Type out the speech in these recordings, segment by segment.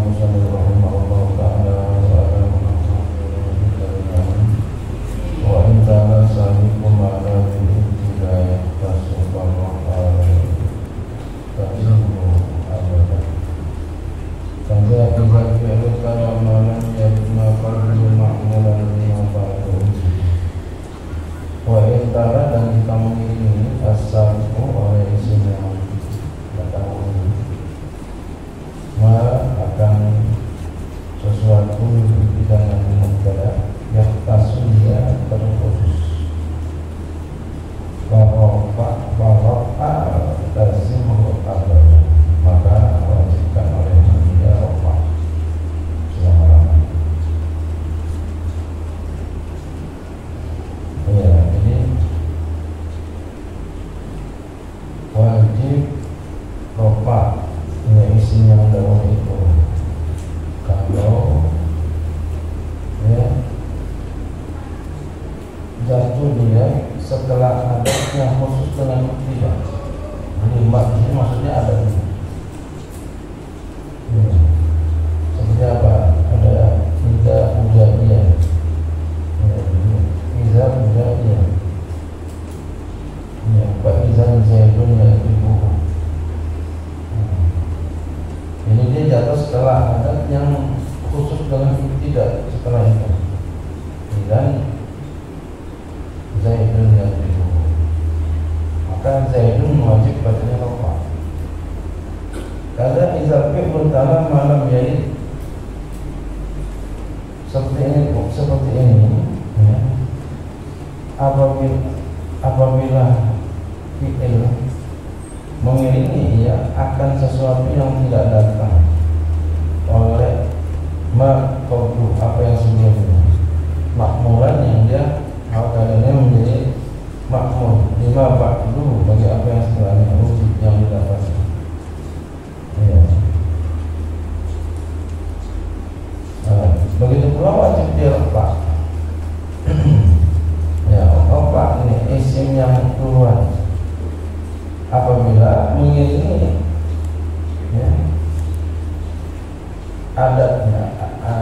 musannif rahimahullah ta'ala wa in kana sahikum ala hidayah tasawwur ta'zimu abadan kaya ibadah kana malam yadna qalbu ma'mulan lima ba'du wa in kana dan kita mengiringi asal-usul oleh isim yang datang akan sesuatu dengan mubtada yang tasnya terkhusus baroka lazim abad maka wajibkan oleh dia rofa selama-lamanya. Ya, ini wajib rofa ya isim yang dahulu itu. Kalau ya jatuh dia setelah ada yang khusus dengan tidak. Jadi ini maksudnya ada ini. Ya. Seperti apa? Ada iza ujaiyah. Ya, iza ujaiyah. Ya, Pak Iza Zaidun ya ibu. Ini dia jatuh setelah ada yang khusus dengan tidak setelah itu. Dan Zaidun yang itu, maka Zaidun wajib bacanya rofa. Kada izal fi'lun ta'ala malam yaid seperti ini ya. Apabila fi'il mengiringi ya akan sesuatu yang tidak datang oleh maqdu apa yang sebelumnya makmuran yang dia keadaannya menjadi makmur lima ba'du bagi apa yang setelahnya wujud yang didapatkan ya. Begitu pula wajib dia rofa ya rofa ini isim yang duluan apabila mengiringi ya, adatnya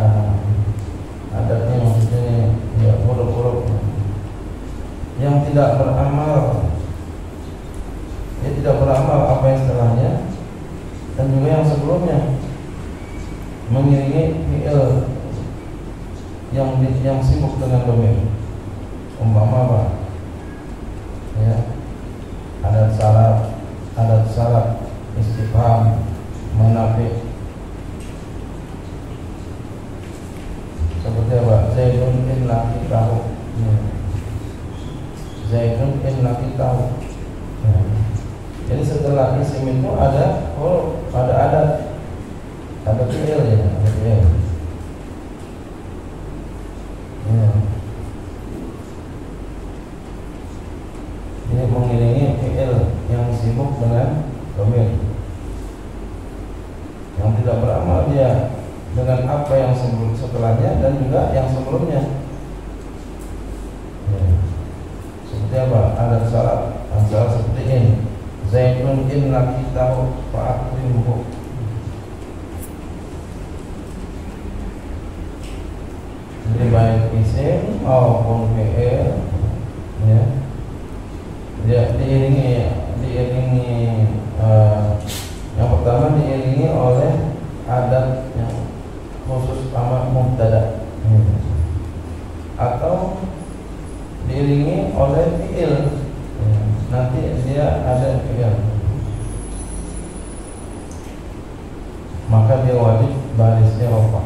maksudnya ya huruf-huruf yang tidak beramal ya tidak beramal apa yang setelahnya dan juga yang sebelumnya mengiringi fi'il yang sibuk dengan domir umpama apa ya adat syarat istifham menafi seperti apa Zaidun in laki tahu ya. Zaidun in laki tahu ya. Jadi setelah isim itu ada ada fi'il ya ada fi'il ya. Ini mengiringi fi'il yang sibuk dengan domir yang tidak beramal dia dengan apa yang setelahnya dan juga yang sebelumnya ya. Seperti apa? Ada syarat seperti ini Zaidun in laki tahu fa'akrimhu jadi baik isim maupun fi'il ya dia diiringi yang pertama diiringi oleh adat yang khusus sama mubtada atau diiringi oleh fi'il ya, nanti dia ada fi'il maka dia wajib barisnya rofa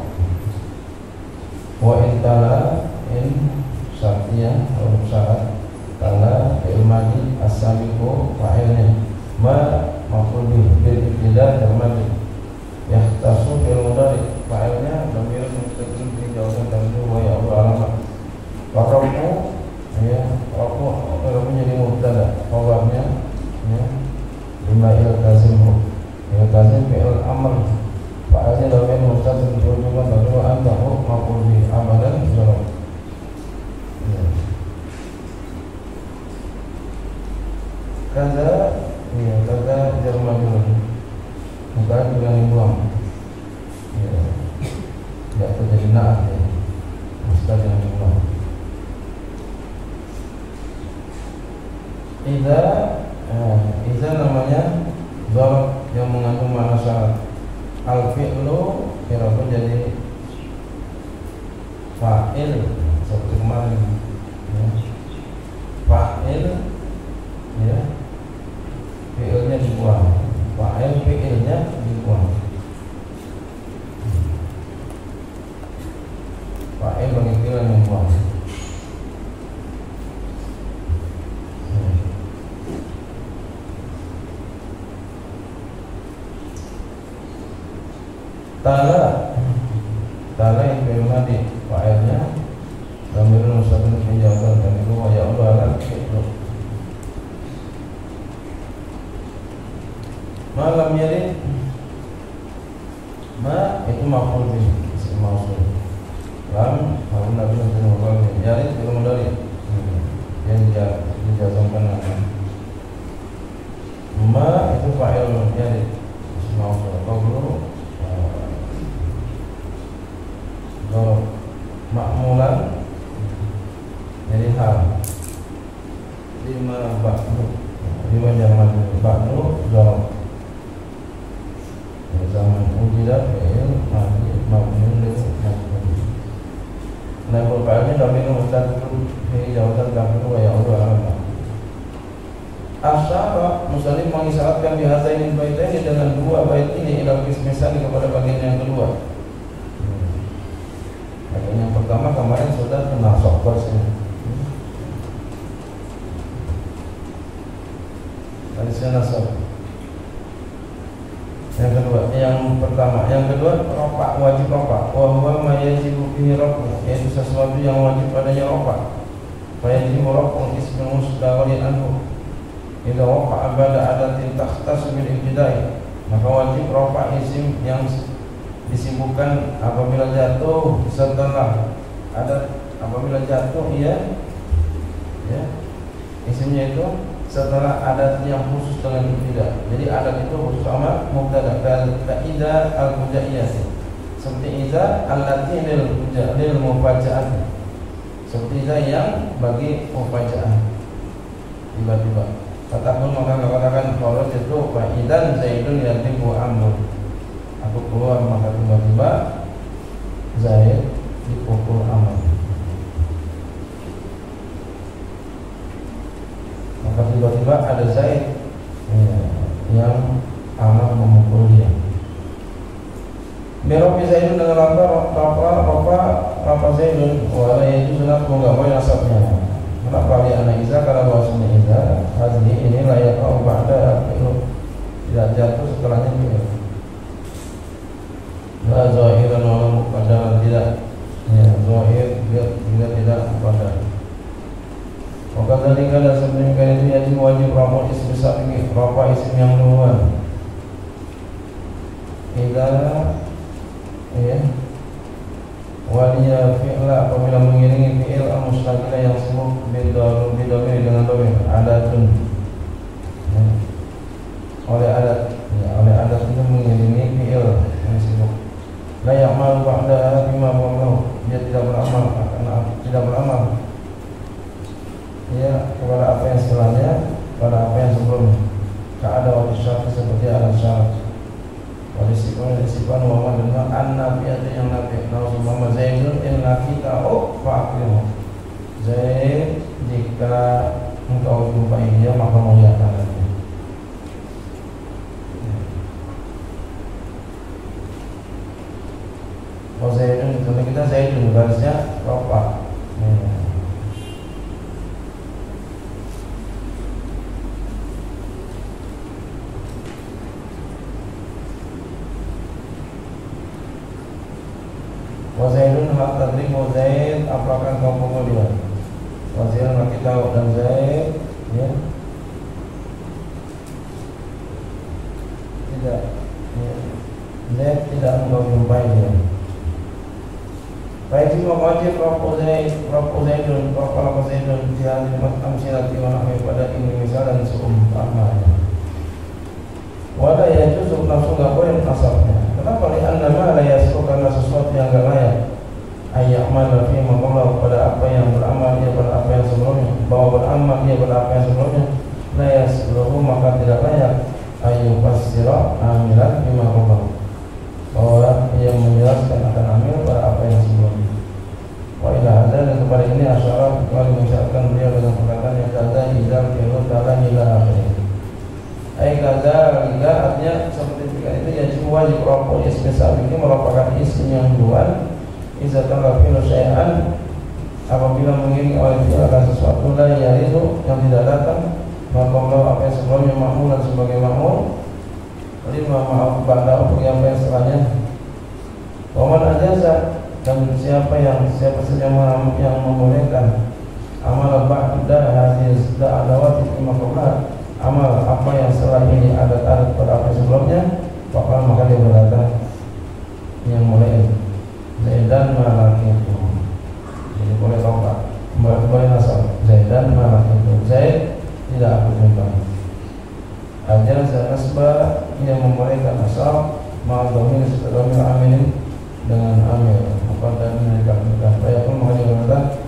wa intala in syartiyah huruf syarat tala fi'il madhi as-sabiqu fa'ilnya maf'ul bil ibtida termadi yahtasu fi'il mudhari fa'ilnya dhamir mustaqim fi jawazan taqdir wa ya'ul alamat wa rafu ya rafu menjadi mubtada khabarnya ya lima iltazimhu iltazim fi'il amr fa'ilnya dhamir mustaqim fi jawazan taqdir wa antahu maf'ul bi amalan jalab kaza ya kaza jar majrur bukan dengan buang ya naat ya, mustad yang kedua. Iza namanya dzarf yang mengandung makna syarat. Al-fi'lu kira jadi fa'il seperti kemarin ya. Fa'il ya, fi'ilnya dibuang, fa'il fi'ilnya dibuang, fa'il bagi fi'il yang dibuang. Tala yang fi'il madi, fa'ilnya dhamirun mustatirun fi jawazan dan itu wa ya'udu ala fi'lu. Malam yalid, ma itu maf'ul bih, isim mausul. Lam harun nabi dan maf'ul bih. Yalid fi'il mudhari yang dijazmkan dengan ma itu fa'il yalid, isim mausul. Qablu makmulan jadi hal lima ba'du, lima zaman ba'du dzarf zaman ujilat fi'il madi mabniun lil majhul. Nah perkataan dhamir mustatirun fi jawazan kafir wa ya'udu ala asyara muslim mengisyaratkan di hazain baitain dengan dua bait ini ila qismisan kepada bagian yang kedua. Yang pertama kemarin sudah kena sokos ya. Tadi saya nasab. Yang kedua, yang pertama, yang kedua rofa, wajib rofa. Wa huwa ma yajibu fihi rafu, yaitu sesuatu yang wajib padanya rofa. Fa yajibu rafu ismul mustaqbalin anhu. Idza waqa ba'da adatin takhtas bil ibtidai, maka wajib rofa isim yang disibukkan apabila jatuh setelah adat, apabila jatuh ya isimnya itu setelah adat yang khusus dengan ibtidah. Jadi adat itu khusus sama mubtada kaidah al-mujaiyah seperti iza allati lil mufaja'ah, seperti iza yang bagi mufaja'ah tiba-tiba. Katakan maka katakan kalau itu fa'idan zaidun yatibu amr, aku keluar maka tiba-tiba Zaid dipukul Amr. Maka tiba-tiba ada Zaid yang Amr memukul dia. Birofi Zaidun dengan Rafa Zaidun wala itu sunat menggapai nasabnya. Kenapa li anak Iza karena bahwasanya Iza hadhi ini layak kau ba'da fi'lu, tidak jatuh setelahnya fi'il. La zahiran wala muqaddaran, tidak ya zahir bila tidak muqaddar. Maka tadi kada sebelumnya itu yajib wajib rafa isim sabiqi, rafa isim yang duluan. Idza ya waliya fi'la apabila mengiringi fi'il al-mustaqila yang sibuk bidhamir dengan dhamir adatun ya. Oleh adat itu mengiringi fi'il yang sibuk. La ya'mal ba'da bima qawlahu, dia tidak beramal ya kepada apa yang setelahnya, pada apa yang sebelumnya. Ka'ada wa syarat seperti ada syarat. Wa disifan wa madna an-nabiyatu yang nabi Rasulullah Zaidun inna kita fa'akrimu. Zaid jika engkau jumpai dia maka muliakan dia. Oh Zaidun, kalau kita Zaidun barisnya rofa. Wa Zaidun hal tadribu Zaid, apakah kau pukul dia? Wa Zaidun kita dan Zaid ya tidak ya. Zaid tidak engkau jumpai dia. Baik itu wajib Rafu Zaidun jihad amsilati wa nahwi pada ini misal dan seumpamanya. Wala yajuz nafsu gak boleh nasabnya. Kenapa? Li'anna ma la yasru, karena sesuatu yang gak layak yasluhu maka tidak layak ayu fasira amilan bima qablahu, bahwa ia menjelaskan akan amil pada apa yang sebelumnya. Wa ila hadza, dan kepada ini asyara kecuali mengucapkan beliau dengan perkataan yang kata idza fi'lu ta'ala ila akhir. Ai kata liga artinya seperti itu ya wajib rokok ya spesial ini merupakan isim yang duluan. Idza ta'ala fi'lu syai'an, apabila mengiringi oleh fi'il akan sesuatu la yaitu yang tidak datang maka apa yang sebelumnya makmul dan sebagai makmul, lima maaf ba'da bagi apa yang setelahnya. Waman ajaza, dan siapa saja yang membolehkan amal ba'da hadis da'awat lima qabla, amal apa yang setelah ini adat-adat pada apa sebelumnya, maka dia berkata yang mulai Zaidan malakitu. Jadi boleh tombak, boleh nasab Zaidan malakitu. Zaid tidak aku jumpai. Ajaza nasbah yang membolehkan nasab ma'adhamil setelah amilin dengan amil, maka dan mereka bayar pun maka dia berkata